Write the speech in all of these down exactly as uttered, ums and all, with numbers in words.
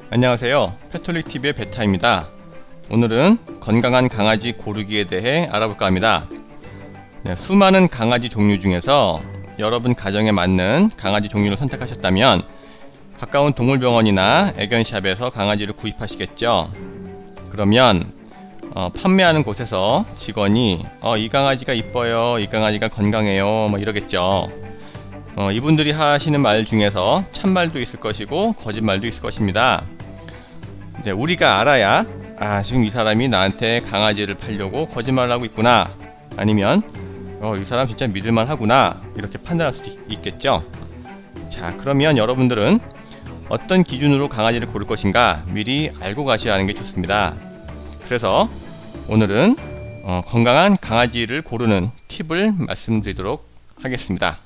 안녕하세요. 패톨릭티비의 베타입니다. 오늘은 건강한 강아지 고르기에 대해 알아볼까 합니다. 네, 수많은 강아지 종류 중에서 여러분 가정에 맞는 강아지 종류를 선택하셨다면 가까운 동물병원이나 애견샵에서 강아지를 구입하시겠죠. 그러면 어, 판매하는 곳에서 직원이 어, 이 강아지가 이뻐요, 이 강아지가 건강해요, 뭐 이러겠죠. 어, 이분들이 하시는 말 중에서 참말도 있을 것이고 거짓말도 있을 것입니다. 네, 우리가 알아야 아 지금 이 사람이 나한테 강아지를 팔려고 거짓말을 하고 있구나, 아니면 어, 이 사람 진짜 믿을만 하구나, 이렇게 판단할 수도 있겠죠. 자, 그러면 여러분들은 어떤 기준으로 강아지를 고를 것인가 미리 알고 가셔야 하는 게 좋습니다. 그래서 오늘은 어, 건강한 강아지를 고르는 팁을 말씀드리도록 하겠습니다.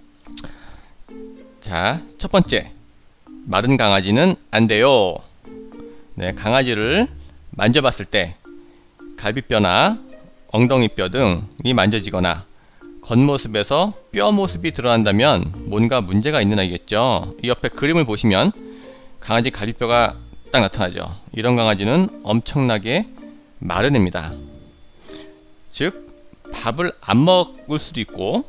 자, 첫 번째, 마른 강아지는 안 돼요. 네, 강아지를 만져봤을 때 갈비뼈나 엉덩이뼈 등이 만져지거나 겉모습에서 뼈 모습이 드러난다면 뭔가 문제가 있는 아이겠죠. 이 옆에 그림을 보시면 강아지 갈비뼈가 딱 나타나죠. 이런 강아지는 엄청나게 마른 애입니다. 즉 밥을 안 먹을 수도 있고,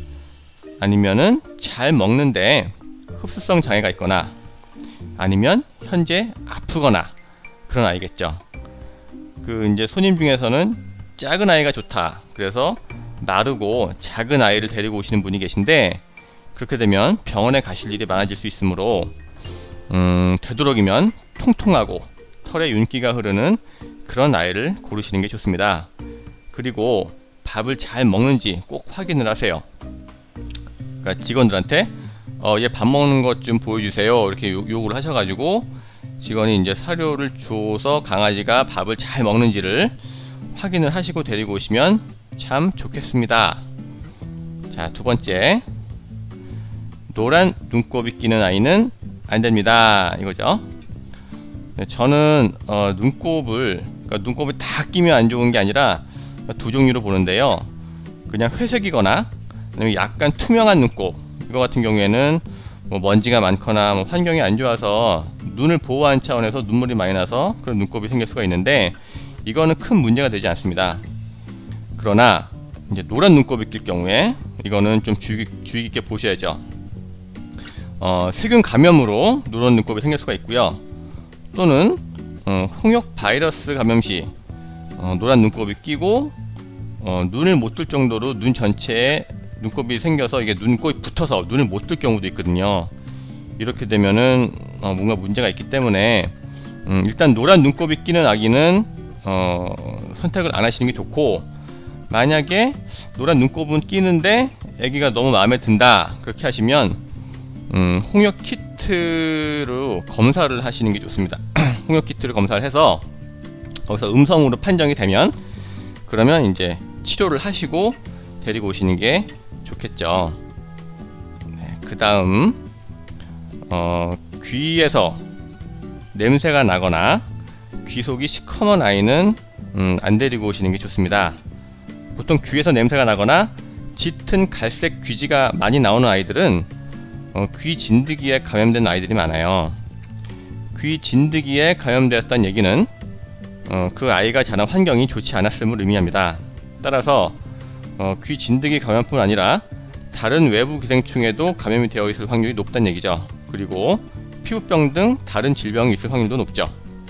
아니면은 잘 먹는데 흡수성 장애가 있거나, 아니면 현재 아프거나 그런 아이겠죠. 그 이제 손님 중에서는 작은 아이가 좋다, 그래서 마르고 작은 아이를 데리고 오시는 분이 계신데, 그렇게 되면 병원에 가실 일이 많아질 수 있으므로 음, 되도록이면 통통하고 털에 윤기가 흐르는 그런 아이를 고르시는 게 좋습니다. 그리고 밥을 잘 먹는지 꼭 확인을 하세요. 그러니까 직원들한테 어, 얘 밥 먹는 것 좀 보여주세요, 이렇게 요, 요구를 하셔가지고 직원이 이제 사료를 줘서 강아지가 밥을 잘 먹는지를 확인을 하시고 데리고 오시면 참 좋겠습니다. 자, 두 번째, 노란 눈곱이 끼는 아이는 안 됩니다, 이거죠. 네, 저는 어, 눈곱을 그러니까 눈곱이 다 끼면 안 좋은 게 아니라 두 종류로 보는데요. 그냥 회색이거나 아니면 약간 투명한 눈곱, 이거 같은 경우에는 뭐 먼지가 많거나 뭐 환경이 안 좋아서 눈을 보호하는 차원에서 눈물이 많이 나서 그런 눈곱이 생길 수가 있는데, 이거는 큰 문제가 되지 않습니다. 그러나 이제 노란 눈곱이 낄 경우에 이거는 좀 주의, 주의 깊게 보셔야죠. 어, 세균 감염으로 노란 눈곱이 생길 수가 있고요. 또는 어, 홍역 바이러스 감염 시 어, 노란 눈곱이 끼고 어, 눈을 못 뜰 정도로 눈 전체에 눈곱이 생겨서 이게 눈곱이 붙어서 눈을 못 뜰 경우도 있거든요. 이렇게 되면은 어, 뭔가 문제가 있기 때문에 음, 일단 노란 눈곱이 끼는 아기는 어, 선택을 안 하시는 게 좋고, 만약에 노란 눈곱은 끼는데 아기가 너무 마음에 든다, 그렇게 하시면 음, 홍역 키트로 검사를 하시는 게 좋습니다. 홍역 키트를 검사를 해서 거기서 음성으로 판정이 되면 그러면 이제 치료를 하시고 데리고 오시는 게 좋겠죠. 네, 그 다음 어, 귀에서 냄새가 나거나 귀 속이 시커먼 아이는 음, 안 데리고 오시는 게 좋습니다. 보통 귀에서 냄새가 나거나 짙은 갈색 귀지가 많이 나오는 아이들은 어, 귀 진드기에 감염된 아이들이 많아요. 귀 진드기에 감염되었다는 얘기는 어, 그 아이가 자란 환경이 좋지 않았음을 의미합니다. 따라서 어, 귀 진드기 감염뿐 아니라 다른 외부 기생충에도 감염이 되어 있을 확률이 높다는 얘기죠. 그리고 피부병 등 다른 질병이 있을 확률도 높죠.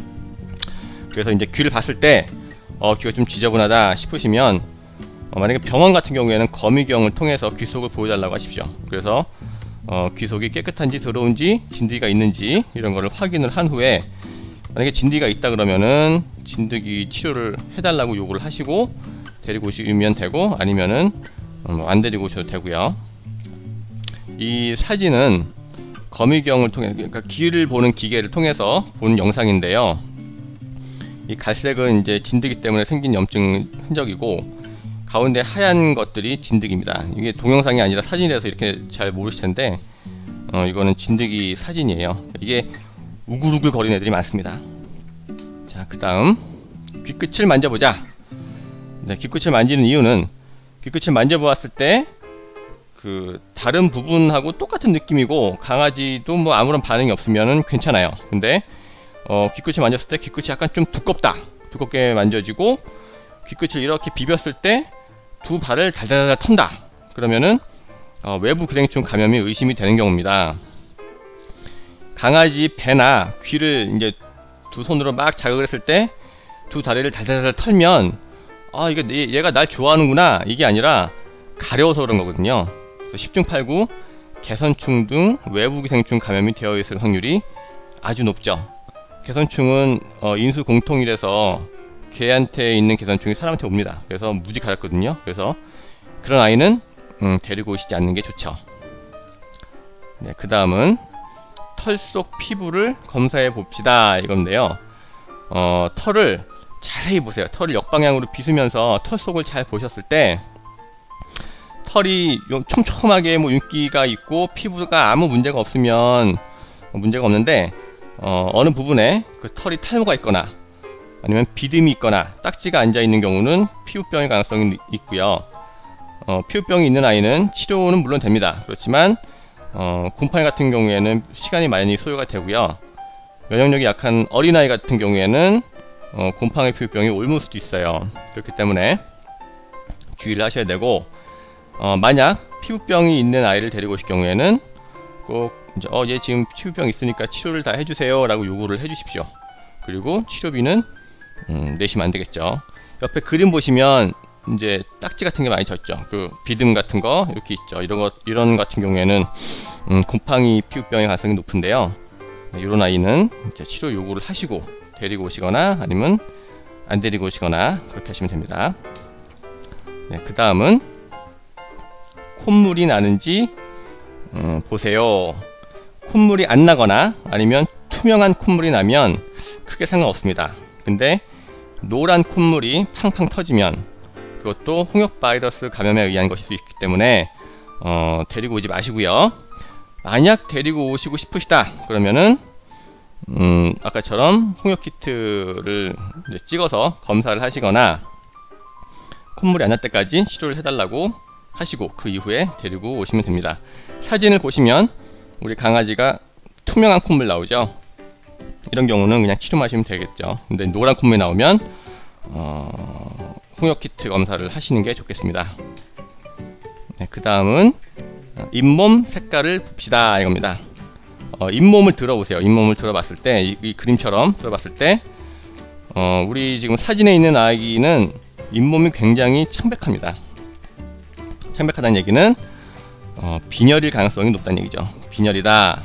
그래서 이제 귀를 봤을 때 어, 귀가 좀 지저분하다 싶으시면 어, 만약에 병원 같은 경우에는 거미경을 통해서 귀 속을 보여달라고 하십시오. 그래서 어, 귀 속이 깨끗한지 더러운지 진드기가 있는지 이런 거를 확인을 한 후에, 만약에 진드기가 있다 그러면은 진드기 치료를 해달라고 요구를 하시고 데리고 오시면 되고, 아니면은 음, 안 데리고 오셔도 되고요. 이 사진은 거미경을 통해, 그러니까 귀를 보는 기계를 통해서 본 영상인데요. 이 갈색은 이제 진드기 때문에 생긴 염증 흔적이고, 가운데 하얀 것들이 진드기입니다. 이게 동영상이 아니라 사진이라서 이렇게 잘 모르실 텐데 어, 이거는 진드기 사진이에요. 이게 우글우글 거리는 애들이 많습니다. 자, 그 다음 귀끝을 만져보자. 네, 귀끝을 만지는 이유는 귀끝을 만져보았을 때 그 다른 부분하고 똑같은 느낌이고 강아지도 뭐 아무런 반응이 없으면 괜찮아요. 근데 어, 귀끝을 만졌을 때 귀끝이 약간 좀 두껍다, 두껍게 만져지고 귀끝을 이렇게 비볐을 때 두 발을 달달달 턴다, 그러면은 어, 외부 기생충 감염이 의심이 되는 경우입니다. 강아지 배나 귀를 이제 두 손으로 막 자극을 했을 때 두 다리를 달달달 털면 아, 이게 얘가 날 좋아하는구나, 이게 아니라 가려워서 그런 거거든요. 그래서 십중팔구 개선충 등 외부 기생충 감염이 되어 있을 확률이 아주 높죠. 개선충은 어, 인수 공통이라서 개한테 있는 개선충이 사람한테 옵니다. 그래서 무지 가렵거든요. 그래서 그런 아이는 음, 데리고 오시지 않는 게 좋죠. 네, 그 다음은 털 속 피부를 검사해 봅시다, 이건데요. 어, 털을 자세히 보세요. 털을 역방향으로 빗으면서 털 속을 잘 보셨을 때 털이 촘촘하게 뭐 윤기가 있고 피부가 아무 문제가 없으면 문제가 없는데 어, 어느 부분에 그 털이 탈모가 있거나 아니면 비듬이 있거나 딱지가 앉아 있는 경우는 피부병의 가능성이 있고요. 어, 피부병이 있는 아이는 치료는 물론 됩니다. 그렇지만 어, 곰팡이 같은 경우에는 시간이 많이 소요가 되고요. 면역력이 약한 어린아이 같은 경우에는 어, 곰팡이 피부병이 옮을 수도 있어요. 그렇기 때문에 주의를 하셔야 되고, 어, 만약 피부병이 있는 아이를 데리고 오실 경우에는 꼭 이제 어, 얘 지금 피부병 있으니까 치료를 다 해주세요 라고 요구를 해주십시오. 그리고 치료비는 음, 내시면 안 되겠죠. 옆에 그림 보시면 이제 딱지 같은 게 많이 졌죠. 그 비듬 같은 거 이렇게 있죠. 이런 것 이런 같은 경우에는 음, 곰팡이 피부병의 가능성이 높은데요. 네, 이런 아이는 이제 치료 요구를 하시고 데리고 오시거나 아니면 안 데리고 오시거나 그렇게 하시면 됩니다. 네, 그 다음은 콧물이 나는지 음, 보세요. 콧물이 안 나거나 아니면 투명한 콧물이 나면 크게 상관없습니다. 근데 노란 콧물이 팡팡 터지면 그것도 홍역 바이러스 감염에 의한 것일 수 있기 때문에 어, 데리고 오지 마시고요. 만약 데리고 오시고 싶으시다 그러면은 음, 아까처럼 홍역 키트를 이제 찍어서 검사를 하시거나 콧물이 안 날 때까지 치료를 해달라고 하시고 그 이후에 데리고 오시면 됩니다. 사진을 보시면 우리 강아지가 투명한 콧물 나오죠. 이런 경우는 그냥 치료 마시면 되겠죠. 근데 노란 콧물이 나오면 어, 홍역 키트 검사를 하시는 게 좋겠습니다. 네, 그 다음은 잇몸 색깔을 봅시다, 이겁니다. 어, 잇몸을 들어보세요. 잇몸을 들어봤을 때 이, 이 그림처럼 들어봤을 때 어, 우리 지금 사진에 있는 아기는 잇몸이 굉장히 창백합니다. 창백하다는 얘기는 어, 빈혈일 가능성이 높다는 얘기죠. 빈혈이다.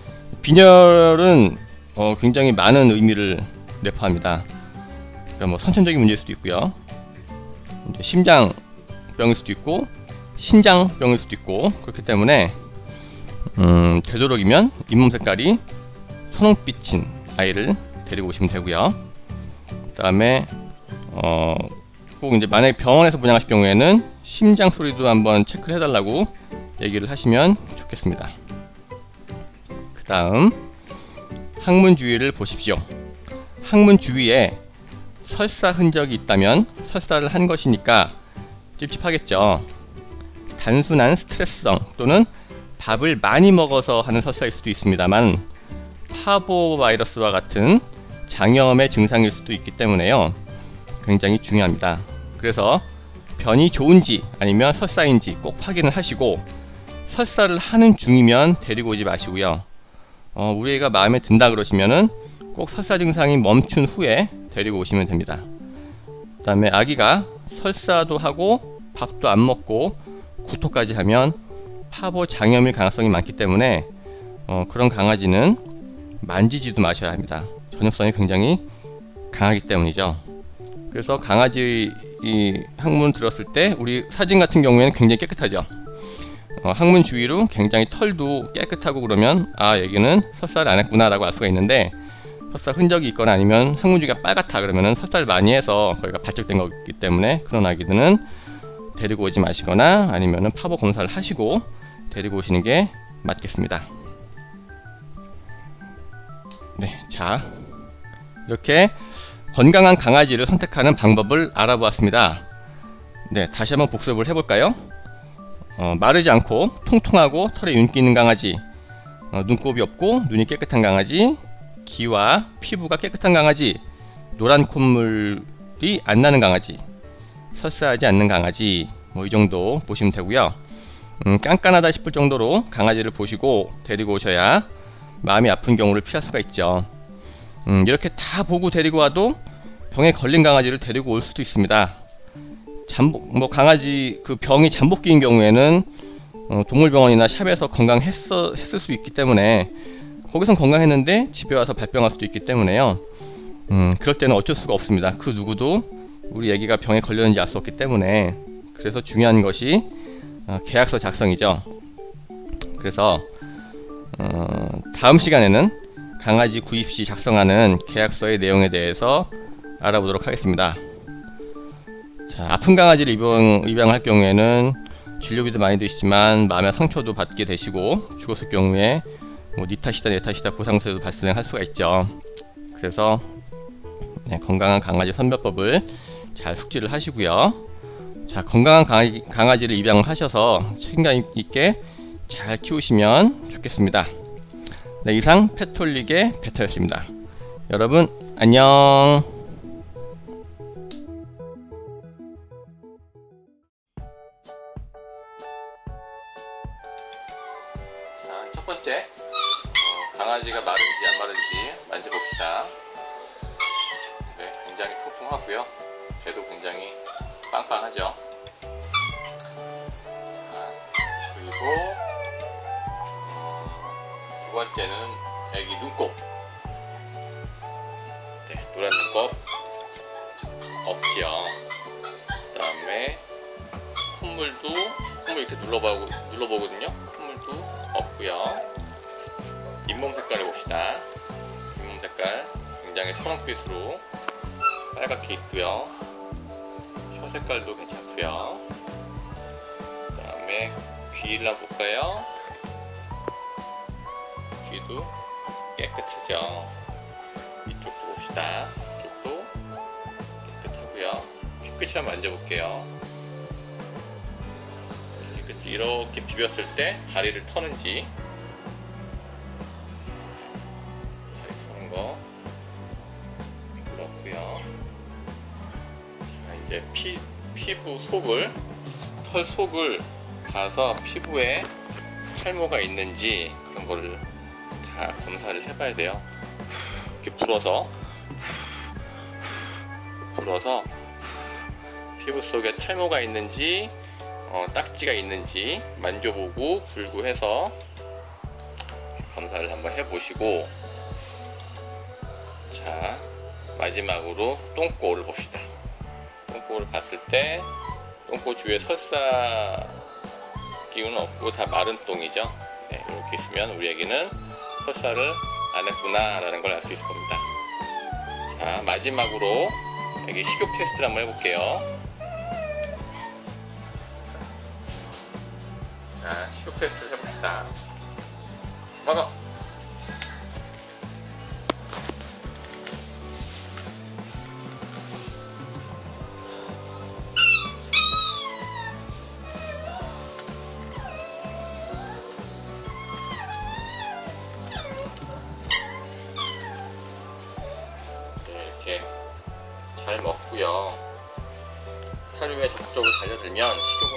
빈혈은 어, 굉장히 많은 의미를 내포합니다. 그러니까 뭐 선천적인 문제일 수도 있고요. 이제 심장병일 수도 있고 신장병일 수도 있고 그렇기 때문에 음, 되도록이면 잇몸 색깔이 선홍빛인 아이를 데리고 오시면 되고요. 그 다음에 어, 꼭 이제 만약에 병원에서 분양하실 경우에는 심장 소리도 한번 체크를 해달라고 얘기를 하시면 좋겠습니다. 그 다음 항문 주위를 보십시오. 항문 주위에 설사 흔적이 있다면 설사를 한 것이니까 찝찝하겠죠. 단순한 스트레스성 또는 밥을 많이 먹어서 하는 설사일 수도 있습니다만 파보 바이러스와 같은 장염의 증상일 수도 있기 때문에요. 굉장히 중요합니다. 그래서 변이 좋은지 아니면 설사인지 꼭 확인을 하시고 설사를 하는 중이면 데리고 오지 마시고요. 어, 우리 애가 마음에 든다 그러시면은 꼭 설사 증상이 멈춘 후에 데리고 오시면 됩니다. 그 다음에 아기가 설사도 하고 밥도 안 먹고 구토까지 하면 파보 장염일 가능성이 많기 때문에 어, 그런 강아지는 만지지도 마셔야 합니다. 전염성이 굉장히 강하기 때문이죠. 그래서 강아지 이 항문 들었을 때 우리 사진 같은 경우에는 굉장히 깨끗하죠. 어, 항문 주위로 굉장히 털도 깨끗하고 그러면 아 얘기는 설사를 안 했구나 라고 알 수가 있는데 설사 흔적이 있거나 아니면 항문 주위가 빨갛다 그러면은 설사를 많이 해서 거기가 발적된 거기 때문에 그런 아기들은 데리고 오지 마시거나 아니면은 파보 검사를 하시고 데리고 오시는 게 맞겠습니다. 네, 자 이렇게 건강한 강아지를 선택하는 방법을 알아보았습니다. 네, 다시 한번 복습을 해볼까요? 어, 마르지 않고 통통하고 털에 윤기 있는 강아지, 어, 눈곱이 없고 눈이 깨끗한 강아지, 기와 피부가 깨끗한 강아지, 노란 콧물이 안 나는 강아지, 설사하지 않는 강아지, 뭐 이 정도 보시면 되고요. 음, 깐깐하다 싶을 정도로 강아지를 보시고 데리고 오셔야 마음이 아픈 경우를 피할 수가 있죠. 음, 이렇게 다 보고 데리고 와도 병에 걸린 강아지를 데리고 올 수도 있습니다. 잠복, 뭐 강아지 그 병이 잠복기인 경우에는 어, 동물병원이나 샵에서 건강했어, 했을 수 있기 때문에, 거기선 건강했는데 집에 와서 발병할 수도 있기 때문에요. 음, 그럴 때는 어쩔 수가 없습니다. 그 누구도 우리 애기가 병에 걸렸는지 알 수 없기 때문에. 그래서 중요한 것이 어, 계약서 작성이죠. 그래서 어, 다음 시간에는 강아지 구입 시 작성하는 계약서의 내용에 대해서 알아보도록 하겠습니다. 자, 아픈 강아지를 입양, 입양할 경우에는 진료비도 많이 드시지만 마음의 상처도 받게 되시고, 죽었을 경우에 뭐 니 탓이다 내 탓이다 보상세도 발생할 수가 있죠. 그래서 네, 건강한 강아지 선별법을 잘 숙지를 하시고요. 자, 건강한 강아지, 강아지를 입양하셔서 책임감 있게 잘 키우시면 좋겠습니다. 네, 이상 펫홀릭의 베터였습니다. 여러분 안녕. 자, 첫 번째, 어, 강아지가 마른지 안 마른지 만져봅시다. 네, 굉장히 통통하고요. 개도 굉장히 빵빵하죠. 자, 그리고 어, 두 번째는 애기 눈곱. 네, 노란 눈곱 없죠. 그 다음에 콧물도 콧물 이렇게 눌러보고 눌러보거든요. 콧물도 없고요. 잇몸 색깔을 봅시다. 잇몸 색깔 굉장히 선홍빛으로 빨갛게 있고요. 혀 색깔도 괜찮고요. 그 다음에 귀를 한번 볼까요? 귀도 깨끗하죠. 이쪽도 봅시다. 이쪽도 깨끗하고요. 귀끝을 한번 만져볼게요. 귀끝이 이렇게 비볐을 때 다리를 터는지, 다리 터는 거 그렇고요. 자, 이제 피, 피부 속을, 털 속을 봐서 피부에 탈모가 있는지 그런 거를 다 검사를 해봐야 돼요. 이렇게 불어서 불어서 피부 속에 탈모가 있는지, 어, 딱지가 있는지 만져보고 불고 해서 검사를 한번 해보시고, 자, 마지막으로 똥꼬를 봅시다. 똥꼬를 봤을 때 똥꼬 주위에 설사 기운은 없고 다 마른 똥이죠. 네, 이렇게 있으면 우리 애기는 설사를 안 했구나 라는 걸 알 수 있을 겁니다. 자, 마지막으로 애기 식욕 테스트를 한번 해볼게요. 자, 식욕 테스트를 해봅시다. 먹어! 잘 먹고요. 사료에 적극적으로 달려들면 식욕은